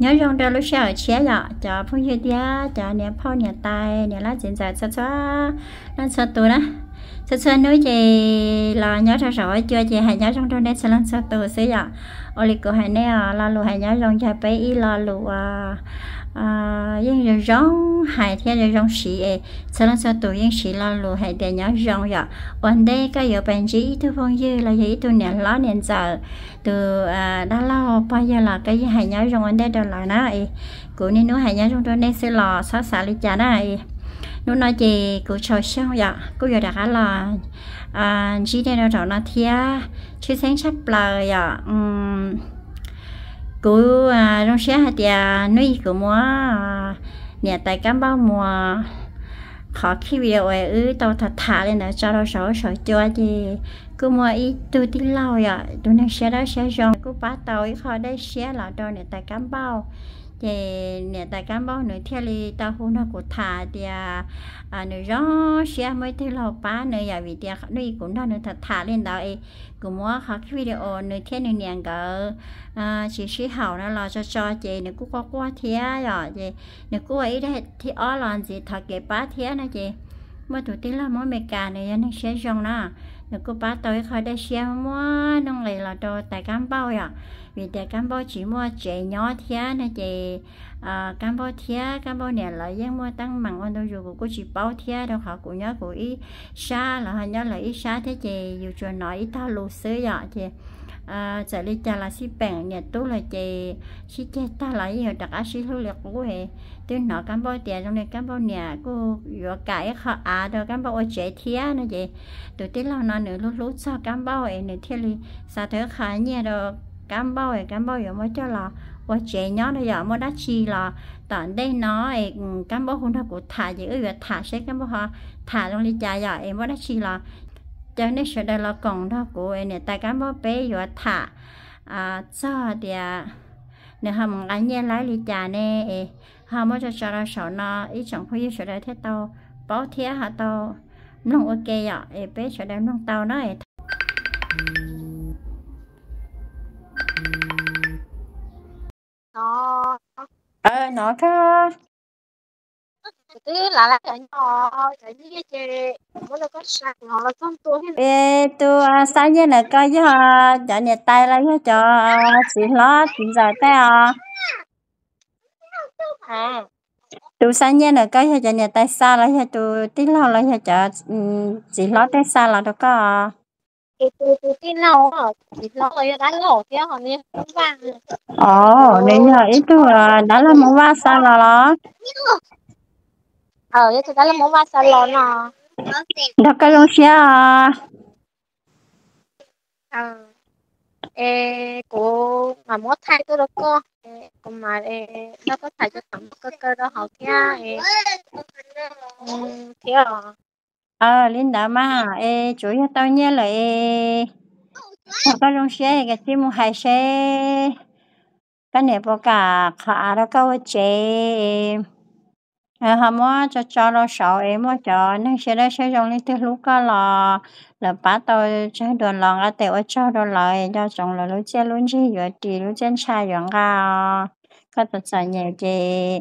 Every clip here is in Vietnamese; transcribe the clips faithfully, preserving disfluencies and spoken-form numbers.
nhớ rong ra lúc sau chia nhỏ cho phong như tia cho nè phong nè tai nè lá chuyện dài sao sao nó sao tụi đó sao sao nói gì là nhớ ra rồi chưa chị hãy nhớ rong ra đây sao sao tụi xí ạ ở lịch của hãy nè là lù hãy nhớ rong cho bé y là lù à à nhưng rồi rong hãy theo rồi rong xí ấy sao sao tụi nhưng xí là lù hãy để nhớ rong vậyวันđây cái giờ bạn chỉ thu phong như là gì tụi nè lá nè giờ từ à đã lâu bao giờ là cái gì hãy nhớ rongวันđây đó là nó ấy cụ nên nó hãy nhớ rong cho nên sẽ lò xả xả đi chả này nó nói gì cụ cho xong vậy cụ giờ đã là à chỉ để nó cho nó thia chứ sáng sắp lời vậy cụ à trong xe hạt ya nuôi cụ mua nhà tại cam bao mùa khó khi video ấy ư tao thật thả lên để cho nó sợ sợ cho gì cứ mua ít tôi tí lâu vậy tôi nên xe đó xe rong cứ bắt tàu ít khỏi đấy xe là cho nhà tại cam bao thì nhà tại cam bao nữa theo li tao hôm nó cũng thả thì à nữa gió xe mới thấy lâu ba nữa giờ vì tiền nuôi cũng đó nữa thật thả lên đó ấy cũng mua khó khi video nữa theo nữa nhàng cỡ chỉ sĩ hậu nó là cho cho chị nữa cũng có qua thế rồi chị nữa cũng ấy đấy thì ở làm gì thật cái ba thế này chị mới tụi tí là mỗi mấy cả này nó sẽ rong nó nữa cũng ba tôi khỏi đây xe mua nông này là đồ tại cam bao vậy vì tại cam bao chỉ mua trẻ nhỏ thế này chị à cam bao thế cam bao này là giang mua tăng mặn ăn đâu rồi cũng chỉ bao thế đâu họ cũng nhớ cũng ít xa là họ nhớ là ít xa thế chị dù cho nói ít thao lù xứ vậy chị à giờ đi cha là xí bèn nhà tú là chị xí chết ta là gì đặc á xí lưu liệt của hệ tôi nói cam bao tiền trong này cam bao nhà cô vừa cãi họ à đâu cam bao trẻ thế nữa chị tụi tí lâu nó nữa lúc lúc sao cam bao ấy nữa thế thì sao thế khá nhiều đâu cam bao ấy cam bao giờ mới cho là qua trẻ nhỏ bây giờ mới đã chi là tận đây nó ấy cam bao hôm đó cũng thả gì ơi thả sẽ cam bao họ thả trong đi cha giờ em mới đã chi là cho nên sẽ đây là còn đó của em này tại cam bao bé giờ thả à cho thì nếu hầm anh nhớ lấy đi cha nè họ mới cho cho nó sợ nó ý chẳng phải sợ đây thế tao bảo thế hả tao nông ok ạ em bé sợ đây nông tao nó ấy nó ờ nó cơ cứ là là cái nhỏ cái gì chứ mới là có sạc nó là con tôi ê tôi sáng giờ là coi cho cho nhiệt tay lại cho chị lo chị giờ tay à à tôi sáng giờ là coi cho nhiệt tay xa lại cho tôi tí lo lại cho chị lo tay xa là đâu có cái tôi tôi tin lâu à thì lâu rồi đã lâu thế họ nên không vàng ồ nên giờ ít tôi đã là một ba xa là đó ờ vậy thì đã là một vài salon à đâu có luôn xe à ờ ê cô mà muốn thay tôi đâu có cô mà ê nó có thay cho thằng cơ cơ đó họ kia ê thế à ờ linh đã mà ê chủ yếu tao nhớ là ê đâu có luôn xe cái chim một hai xe cái này bao cả khá đó có chế à họ mua cho cho nó sợ em mua cho nên sẽได้ใช้ dùng lên từ lúc đó là là bắt đầu chơi đồ lòng ở tiểu ở cho đồ lại cho chồng là lúc chơi luôn chứ giờ thì lúc chơi sai rồi à có thật sự nhiều chị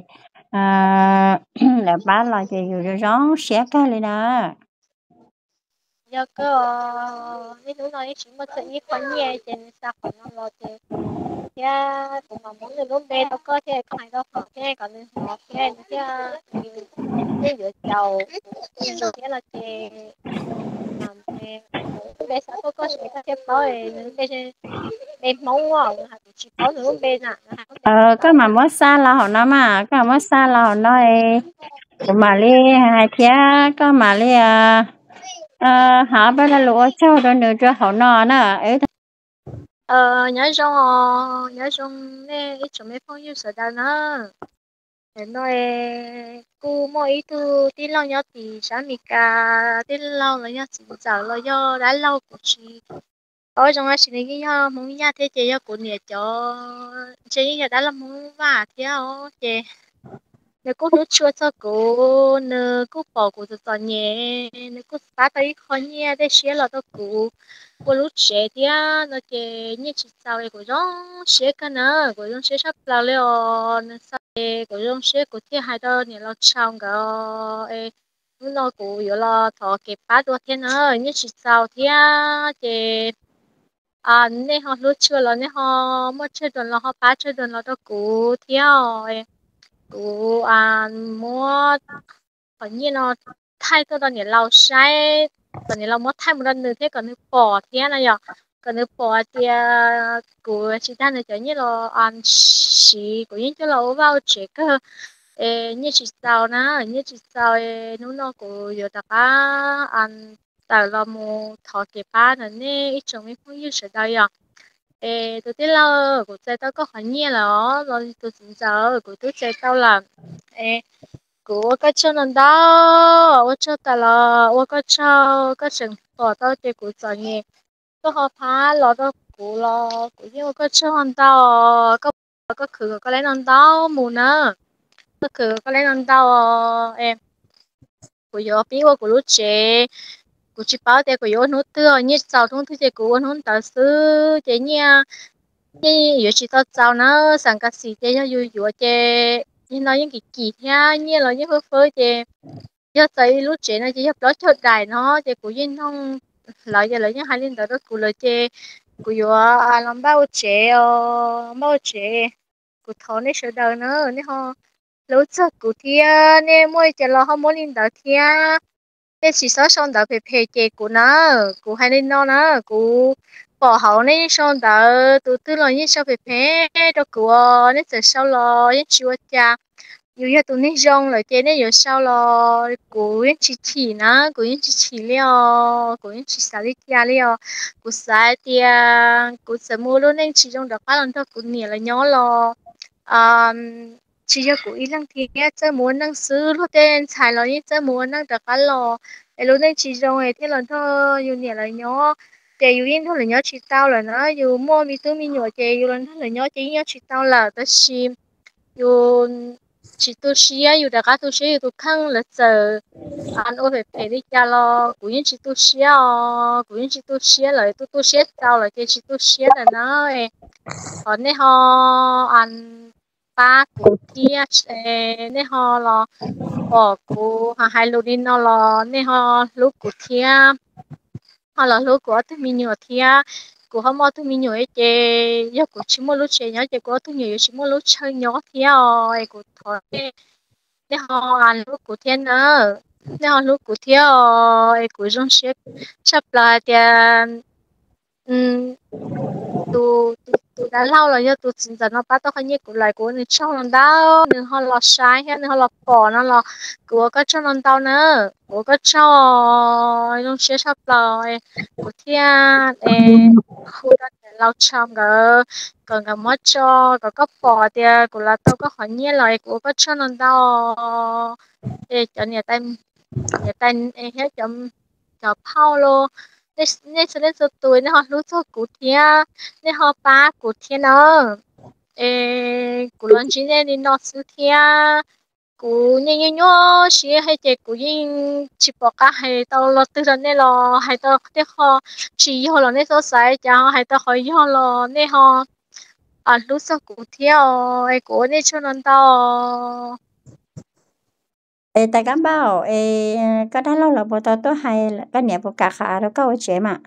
à là bắt là chị rồi rón xé cái lên đó giờ cơ cái thứ nói chỉ một sự như con nhẹ trên sao còn nó lo thế ya cũng mà muốn người lúc đây đâu có thế có ai đâu có thế còn nên họ thế chứ cái giữa giàu rồi thế là thế làm thế bây giờ có có sẽ có thế tới bây giờ em mong quá chỉ có lúc bây giờ ờ cái mà mất xa là họ nói mà cái mà mất xa là họ nói mà li hai thía có mà li à ờ họ bây giờ lúa châu đó nữa cho họ nó nữa ấy ờ nhớ trong ờ nhớ trong nè ít chỗ mấy phong yêu sở đàn nữa để nói cô mỗi ít thứ tin lâu nhớ thì sáng mi cả tin lâu là nhớ chỉ giờ là do đã lâu của chị ở trong cái chị này nhớ muốn nhớ thế chị nhớ của nè cho chị nhớ đã là muốn vả thế ô chị nếu cô lúc chưa cho cô nếu cô bỏ cô cho nhẹ nếu cô bắt tay khó nhẹ để xé là đó cô cô lúc trẻ thì á nó cái như chỉ sao ấy cô giống xé cái nữa cô giống xé sắp lao lên nên sao cô giống xé cô thấy hai đứa này lo chồng cái ấy nó cô yếu là thọ cái bắt đua thế nữa như chỉ sao thì á cái à nên họ lúc chưa là nên họ mất chơi đồn là họ bắt chơi đồn là đó cô theo cú à mua tự nhiên nó thay tôi tao nhớ lâu sai tao nhớ lâu mất thay một lần nữa thế còn nữa bỏ thế này nhở còn nữa bỏ thì cú chỉ ta này chơi như là ăn xí cú như là vào chế cơ ê như chỉ sao na như chỉ sao ê nó nó cú giờ ta cá ăn tại là một thọ cái ba nữa nè ít trong cái không như sẽ đây à ê tôi thấy là cú chơi tao có hơi nhiều là rồi tôi xin chào cú tôi chơi tao là ê 我个车能到，我车到了，我个车个城跑到这个专业，ก็好怕老到古了，古因我个车能到，个个คือก็เลยนอน到หมู่เนอะก็คือก็เลยนอน到เอ็มกูยอปีว่ากูรู้เจกูชิป้าแต่กูยอนู้ตัวเนี่ยสาวทุ่งที่เจกูนู้ต่อซื้อเจเนี่ยนี่อยู่ชิต่อเจ้าเนอะสังกัดสีเจอยู่อยู่เจนี่เรายังกี่กี่เนี่ยเนี่ยเรายังเฟ้อเฟ้อเจ giờ tới lúc chế này chỉ học đó cho đại nó chỉ cũng yên không lại giờ lại những hai linh đó đó cũng là chế cũng vừa à làm bao chế ờ bao chế cũng thọ này sợ đời nữa nên họ lâu chắc cũng thia nên mỗi chế là họ mỗi linh đó thia nên chỉ sợ xong đó phải phê chế cũng nó cũng hai linh đó nó cũng bỏ hậu nên xong đó tụi tôi là những sao phải phê đó cũng nên sẽ sau lo những chuyện cha有些东西用了，今天有烧了，古人吃吃呢，古人吃吃了，古人吃啥哩家了，古啥的，古什么都能吃中的，反正都古年了鸟了，啊，吃着古一两天，这么能吃了点菜了，你这么能得干了，哎，都能吃中哎，天了都有年了鸟。แต่อยู่ยิ่งเท่าไหร่เนาะชิดเต้าเลยนะอยู่มั่วมีตู้มีหน่วยเจอยู่นั้นเท่าไหร่เนาะเจยิ่งชิดเต้าละแต่ชิมอยู่ chỉ tôi xíaอยู่แต่ก็ตัวxíaอยู่ตัวข้างละเจออันโอเปเปริจาลอกูยังchỉ tôi xíaอ๋อกูยังchỉ tôi xíaเลยตัวตัวเสียเจ้าเลยจะchỉ tôi xíaเลยนะเออเนี่ยฮออันป้ากูเทียเอเนี่ยฮอรอปอกูหาไฮโลดินนอรอเนี่ยฮอลูกกูเทียฮอรอลูกกูที่มีหนูเทียกูเขามอที่มีหนูเจยกูชิมอลูกเชยเนาะเจกูที่มีอยู่ชิมอลูกเชยเนาะเทียอ๋อไอ้กูถอย để họ ăn lúc của thiên nữa để họ lúc của thiên ấy của trong ship sắp là tiền um tụ tụ tụ đã lâu rồi nhá tụ chính nó bắt đầu như của lại của người trong lần đó nên họ lọt sai hết nên họ lọt bỏ nó lọt của cái trong lần đó nữa của cái trong trong ship sắp là của thiên ấy khu đó lâu trong cái còn cái mất cho có có bỏ thì của là tôi có hỏi nhớ lại của cái trong lần đó để cho nhà tay nhà tay hết chấm cho Paulo nên nên cho nên cho tôi nên họ lúc cho cụ thiên nên họ ba cụ thiên nữa ê cụ lần chỉ nên đi nó sư thiên cụ nhớ nhớ nhớ xí hay chạy cụ yên chỉ bỏ cả hay tao lo tư rồi nên lo hay tao để họ chỉ họ lo nên số sai cho họ hay tao hỏi họ lo nên họ à lúc sau cụ thiên ê cụ nên cho nên tao ê tại cảm bảo ê có đã lâu là bộ tao tôi hay là cái nhẹ bộ cả khá đó có chế mà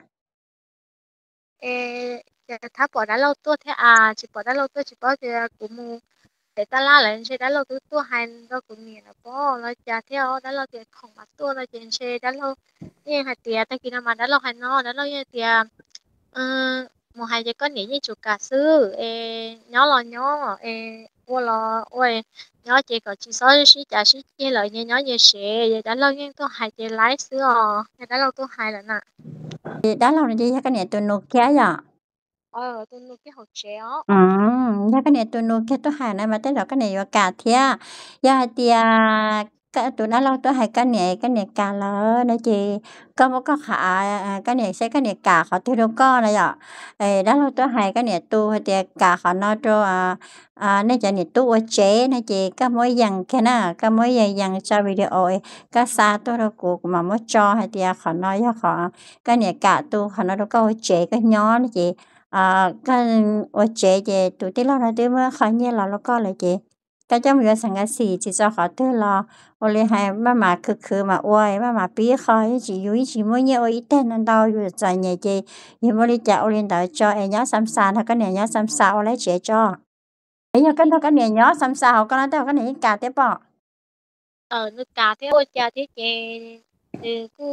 êถ้าปอได้เราตัวเท่าchỉ bỏได้เราตัวchỉ bỏ thì cũng mu để ta la lại sẽ đã lâuตัวตัวhành đó cũng nhiều là bỏเราจะเที่ยวได้เราเตียของมาตัวเราเจนเชได้เราเนี่ยหาเตียตะกี้น้ำมันได้เราhànhนอได้เราเนี่ยเตียเออมอหายจะก็หนียี่จุกกาซื้อเอย้อรอย้อเอวัวรอโอ้ยย้อเจก็chỉ số chỉ trả chỉ chia lợi nhưย้อnhư sẽ đã lâu nhưng tôi hạiเจไลฟ์ซื้ออ๋อได้เราตัวหายแล้วน่ะ thì đã lâu rồi đi cái nhẹ tôi nô kia vậy ờ tôi nuôi cái hột chéo ừ ya cái này tôi nô kia tôi hay này mà tới đó cái này vào cả thia ya tia cái tụi nó lo tôi hay cái này cái này cả lỡ này chị có một cái khả cái này sẽ cái này cả họ tôi đâu có này ạ ê đó là tôi hay cái này tu thì cả họ nó cho à à nên cho này tu ở chế này chị cái mỗi dàn cái nào cái mỗi dàn dàn cho video ấy cái xa tôi đâu cụ mà mới cho hay thì họ nói cho họ cái này cả tu họ nó đâu có ở chế cái nhỏ này chị à cái ở chế chị tụi tí lo là tôi mới khó như là nó có lại chị cái trong người sang cái gì chỉ cho họ tôi lo ô lê hai mà mà cứ cứ mà ôi mà mà biết khỏi chỉ yêu chỉ mới nhớ ít tên nên đâu rồi chạy nhẹ chị nhưng mà đi chợ ô lên đợi cho em nhớ xăm xa thôi cái này nhớ xăm xa ô lấy chế cho ấy nhớ cái đó cái này nhớ xăm xa họ cái đó cái này cả tiếp bỏ ờ nó cả thế ôi cha thế chè thì cứ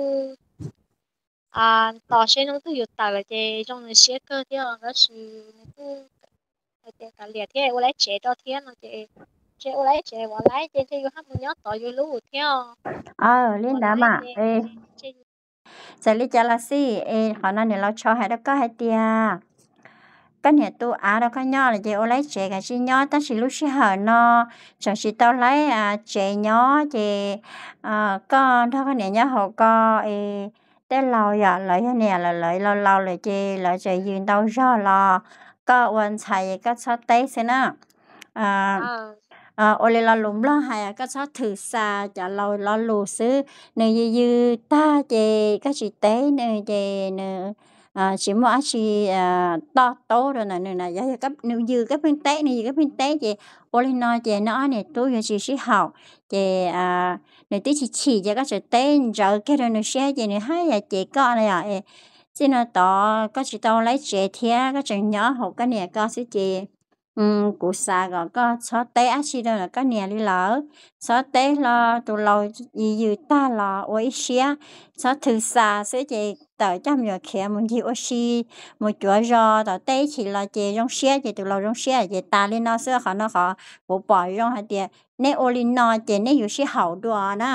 à tao sẽ nó cứอยู่tại cái trong cái xe cơ thế đó là cứ cái cái liệt thế ô lấy chế cho thế nó chế chế ô lấy chế ô lấy chế thì có một nhớ tao vô lú theo ờ ô lên đó lấy mà chế ê chế sẽ lấy cho là gì ê họ nói này nó cho hay đó có hay tia cái này tôi à đâu có nhỏ là chị ô lấy chế cái gì nhỏ ta chỉ lúc xí hở nó chẳng chỉ tao lấy à chế nhỏ chị à con thôi cái này nhỏ hồ co ê tên lâu giờ lấy cái này là lấy lâu lâu là chị lấy chịยืน đâu ra là có quan chạy có sao tế thế nào à ờ à ô lê la lủng lo hay có sao thử xa chả lâu lo lù xứ nơi như như ta chị có chị tế nơi chị nơi à chỉ mua chỉ à to to rồi này này này giờ cấp nếu như cái bên té này cái bên té chị ô lên nói chị nó này tôi giờ chỉ sĩ học chị à nếu tí chỉ chỉ cho các chị té giờ cái rồi nó xe chị này hay là chị có này à chị nó to có chị tao lấy chị thia các chị nhỏ học cái này có sĩ chị ừ cụ xa rồi có xóa té á xí đâu là cái nhà đi lỡ xóa té là tụ lâu gì gì ta là ôi xía xóa thứ xa sẽ chị tới trăm giờ kia muốn gì ôi xí một chỗ rồi tới té chỉ là chị trong xía chị tụ lâu trong xía chị ta lên nó sẽ họ nó họ bộ bỏ trong hạt tiền nếu ô lên nó chị nếu có xí hậu đùa nè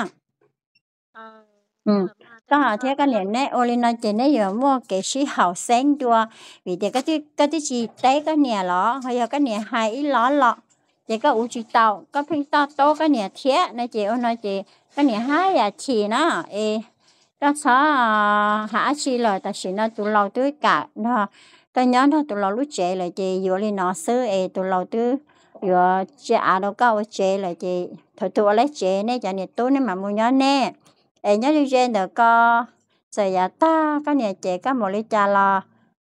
ờ ừ ờ mà có thế hả mà thế cái thế này nè ô lên nói chuyện này giờ mua cái sĩ hậu sáng đua vì thế cái thứ cái thứ gì đấy cái nhà lọ hay là cái nhà hai ý lọ lọ thì có u chỉ tàu có phim to to cái nhà thiết này chị ô nói chị cái nhà hai là chỉ nó ê đó sao hả chỉ là ta chỉ nó tụi lâu tưới cả nó cái nhóm đó tụi lâu lúc trẻ là chị vừa lên nó xứ ê tụi lâu tưới vừa trẻ đâu có trẻ là chị thôi tụi lấy trẻ này cho nên tôi nên mà mua nhóm nè ê nhớ đi trên được có giờ ya ta cái nhà trẻ cái một lý cha là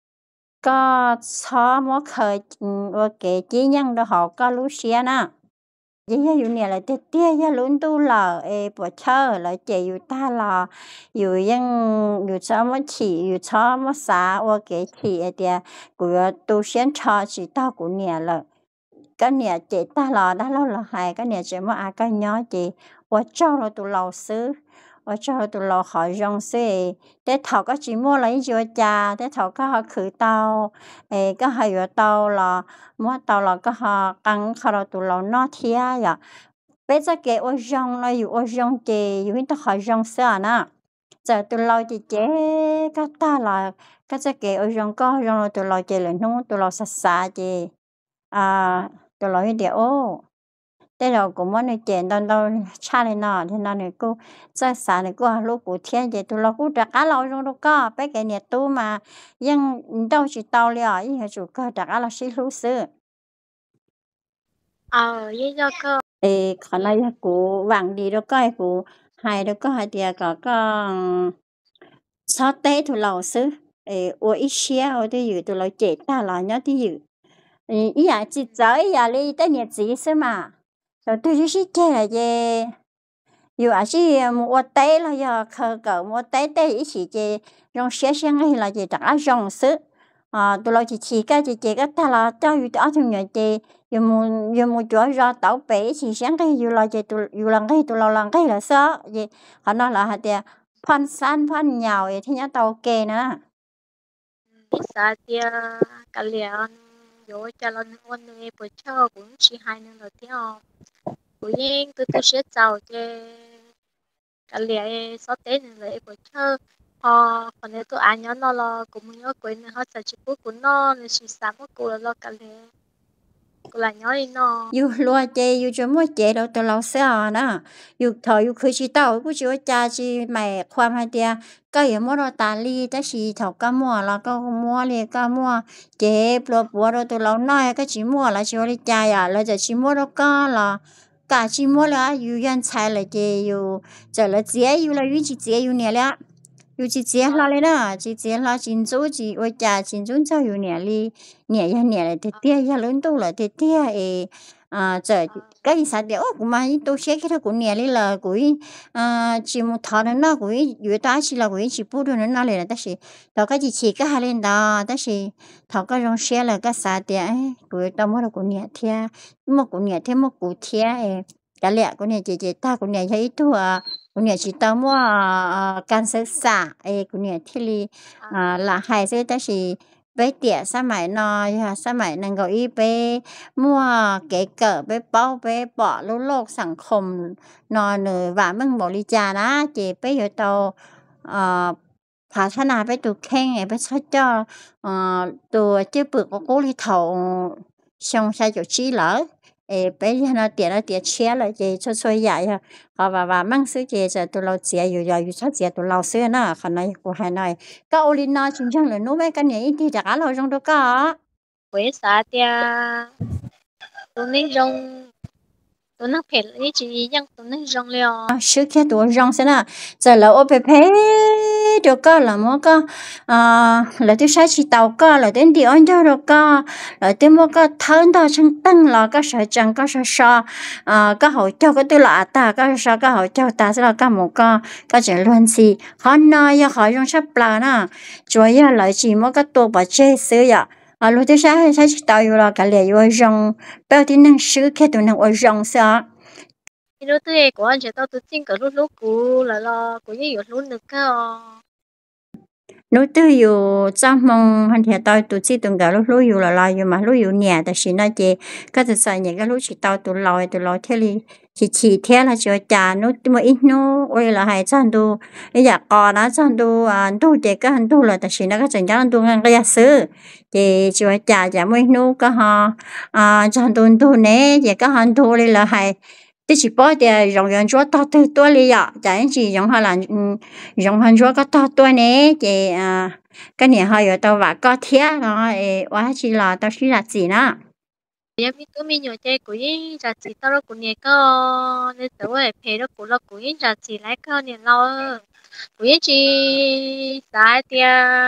có sáu mỗi khởi ở cái chi nhân đó họ có lú xía nè chỉ làอยู่เนี่ยแหละเตี้ยๆอย่าลุ้นตู้หล่อเอปวดเชอแล้วเจอยู่ตาหล่ออยู่ยังอยู่ชอบมาฉี่อยู่ชอบมาสาว่าเก๋ฉี่ไอเดียกูตู้เชียนชอฉี่ตากูเนี่ยเลยcái nhà chị ta lò đó lâu là hay cái nhà chị mà ai cái nhỏ chị và cho là tụi lầu xứ và cho là tụi lầu khỏi rong xứ để thầu có chỉ mua lấy cho cha để thầu có họ khử tàu ê có hay ở tàu là mua tàu là có họ căng họ là tụi lầu nó thia vậy bây giờ cái ô rong nóอยู่ô rong chịอยู่ที่khỏi rong xứ à nè giờ tụi lầu chị chế cái ta là cái cái ô rong có rong là tụi lầu chị là nó tụi lầu xa xa chị à tụi lầu như ô thế rồi cũng muốn nói chuyện đâu đâu cha này nọ thì nó này cô sai xa này cô lúc của thiên vậy tụi lầu cũng đặt cá lầu trong đó có bé cái nhiệt tu mà nhưng đâu chỉ tao liền nhưng mà chủ cơ đặt cá là xí lú sư ờ với do cơ ê còn này cô vàng đi đó coi cô hai đó có hai tia có có sao té tụi lầu sư ê ô ít xía ô thì dự tụi lầu chết ta là nhớ thì dự ý là chỉ tới giờ đi tới nhiệt gì sư mà rồi tôi chỉ biết chơi là gì dù à chỉ mua té là giờ khờ cỡ mua té té ý chỉ chơi trong xe xe ngay là gì trả rong sức à tôi lo chỉ chỉ cái chỉ chỉ cái ta là cho dù tôi không nhận chơi dù mua dù mua chỗ ra tàu bể chỉ sáng cái dù là chơi tôi dù lần cái tôi lo lần cái là sao gì họ nói là hạt tiền phân san phân nhào thì nhá tàu kê nữa biết sao thì cái liền vô cho nó ôn này bữa cho cũng chỉ hai năm rồi theo bữa yên tôi tôi sẽ giàu cho cái liền sắp tới này rồi bữa cho ờ còn nếu tôi ăn nó nó là cũng nhớ quên nó sẽ chỉ bữa của nó nên chỉ sáng của cô là lo cái liền cô là nhỏ đi nó yêu lúa chè yêu cho mua chè đâu tụi lâu sao nè yêu thọ yêu khơi chỉ tao cũng chỉ cha chỉ mày khoan hai tia cái gì mua đồ tàn li ta chỉ thọ cá mua là cái mua li cá mua chè bữa bữa đâu tụi lâu nói cái chỉ mua là chỉ đi cha à là chỉ mua đồ cá là cả chỉ mua là yêu yên菜là chè yêu giờ là chè yêu là yêu chỉ chè yêu nè là yêu chỉ chè là lên đó chỉ chè là chính chủ chỉ ôi cha chính chủ cho yêu nè li nè ya nè là thế tia ya lớn tu là thế tia ấy à giờ cái gì sao đấy cũng mà tôi sẽ cái đó cũng nhẹ đi là cũng à chỉ một thằng nó nó cũng vừa ta chỉ là cũng chỉ bút được nó nó là ta chỉ thằng cái gì chỉ cái hai lên đó ta chỉ thằng cái rong xe là cái sao đấy cũng tao mua được cũng nhẹ thia mua cũng nhẹ thêm mua cũng thia cái lẹ cũng nhẹ chỉ chỉ ta cũng nhẹ thấy tu à cũng nhẹ chỉ tao mua can sơ xả ấy cũng nhẹ thì là là hai cái ta chỉ với tiệt sao mày nó sao mày năng gọi y bé mua cái cỡ bé bao bé bỏ lô lô sản phẩm nó nửa và mình bỏ đi trà đó chị bé giờ tàu ờ phá thân nào bé tụ khen này bé cho cho ờ tụ chứ bự có cố đi thầu xong sai chỗ chi lỡ ê bé nó tiệt nó tiệt chia lại chị cho cho vậy ha họ và và mang sữa chị giờ tụ lâu chị rồi rồi cho chị tụ lâu sữa nó khả năng của hai này cái Olina chúng chẳng là nó mấy cái này thì chả lâu trong đó có quế xá tia tụi nên rong tụi nó phải lấy chỉ dân tụi nên rong liao sữa kia tụ rong xem nào giờ là ô bé bé được có là mua có à là tôi sai chỉ tàu có là đến đi ăn cho được có là tôi mua có thân đó trong tăng là có sợ chẳng có sợ sợ à có hậu cho cái tôi là ta có sợ có hậu cho ta sẽ là có một có có chuyện luôn gì họ nói ya họ dùng sắp là nè chủ yếu là chỉ mua cái tổ bát chế sữa ya à lúc tôi sai sai chỉ tàu là cái này yo rong bao tin năng sữa kia tụi năng yo rong sao thì lúc tôi của anh chị tao tôi tin cái lúc lúc cũ là lo của những lúc lúc nữa cơ lúc tôiอยู่จำมองหันเถียตอยตัวที่ตรงกับลูกลูกอยู่ละลายอยู่มาลูกอยู่เนี่ยแต่สินะเจก็จะใส่เนี่ยก็ลูกสิตอยตัวลอยตัวลอยเท่าลีสิฉีเท่าละเจอจานนู้นมาอีนู้โอ้ยละให้จันดูอยากก่อนนะจันดูอ่าดูเด็กก็หันดูเลยแต่สินะก็จังจันดูงั้นก็อยากซื้อเจเจอจ่าจะไม่นู้ก็ฮะอ่าจันดูดูเนี่ยเจก็หันดูเลยละให้ที่สิบ่เดี๋ยว用用咗多多多เลยอ่ะแต่ยังสิ用下啦อืม用下咗ก็多多เนี่ยเจอ่าcái này họ ở tàu và có thiết nó và chỉ là tao chỉ là gì nè giờ biết cứ mình nhớ chơi của những giá trị tao của nhiều cơ nên tao phải phải đó của nó của những giá trị lại cơ nhiều lâu của những chỉ giá tia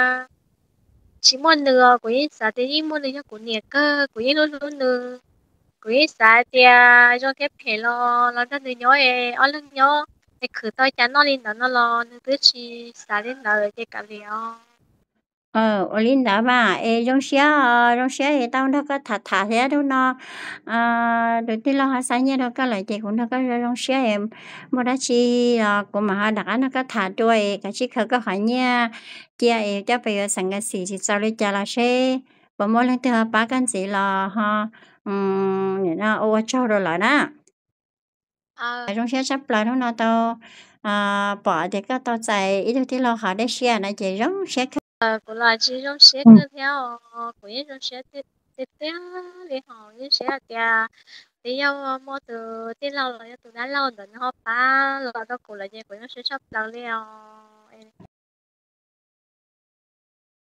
chỉ muốn nửa của những giá tia những muốn nửa của nhiều cơ của những luôn luôn nửa của những giá tia cho cái phải lo lo cho nửa nhỏ ấy ở lưng nhỏ để khử tao chán nó lên đó nó lo nên cứ chỉ giá lên đó cái cả liền ờ ở linh đó mà ê trong xe trong xe thì tao nó có thả thả thế đâu nó à đầu tiên là họ sáng nhớ đâu có lại chị cũng nó có trong xe em mà đã chi là của mà họ đặt nó có thả đuôi cái chiếc khởi có hỏi nha chị em cho bây giờ sang cái gì thì sau đây trả là xe và mỗi lần từ họ bán cái gì là họ ừm nó ô cho rồi lại nè à trong xe sắp lại nó tao à bỏ thì có tao chạy ít thì là họ để xe này chị giống xe của là chỉ trong xe cứ theo của những trong xe tiếp tiếp theo để họ những xe thì thì nhau mua từ tiền lâu rồi từ đã lâu rồi họ phá rồi đó của là gì của nó sẽ sắp lâu liền